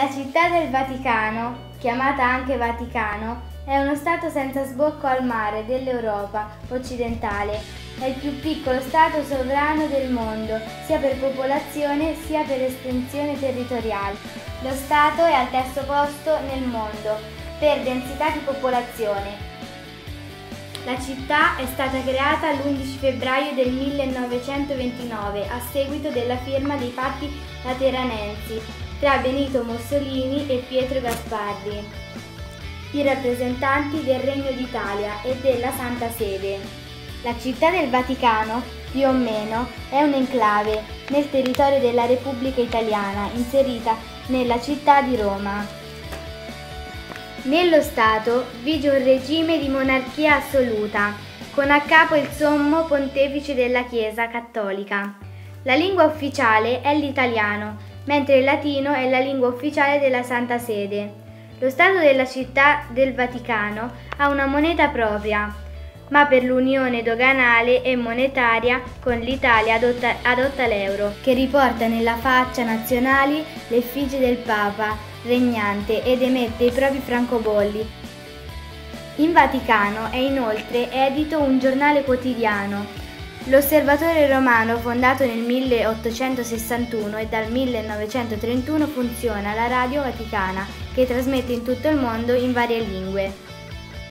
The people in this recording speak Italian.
La città del Vaticano, chiamata anche Vaticano, è uno stato senza sbocco al mare dell'Europa occidentale. È il più piccolo stato sovrano del mondo, sia per popolazione sia per estensione territoriale. Lo stato è al terzo posto nel mondo per densità di popolazione. La città è stata creata l'11 febbraio del 1929 a seguito della firma dei patti lateranensi tra Benito Mussolini e Pietro Gasparri, i rappresentanti del Regno d'Italia e della Santa Sede. La città del Vaticano, più o meno, è un'enclave nel territorio della Repubblica Italiana, inserita nella città di Roma. Nello Stato vige un regime di monarchia assoluta, con a capo il sommo pontefice della Chiesa cattolica. La lingua ufficiale è l'italiano, mentre il latino è la lingua ufficiale della Santa Sede. Lo Stato della Città del Vaticano ha una moneta propria, ma per l'unione doganale e monetaria con l'Italia adotta l'euro, che riporta nella faccia nazionali l'effigie del Papa regnante ed emette i propri francobolli. In Vaticano è inoltre edito un giornale quotidiano, l'Osservatore Romano, fondato nel 1861, e dal 1931 funziona la Radio Vaticana, che trasmette in tutto il mondo in varie lingue.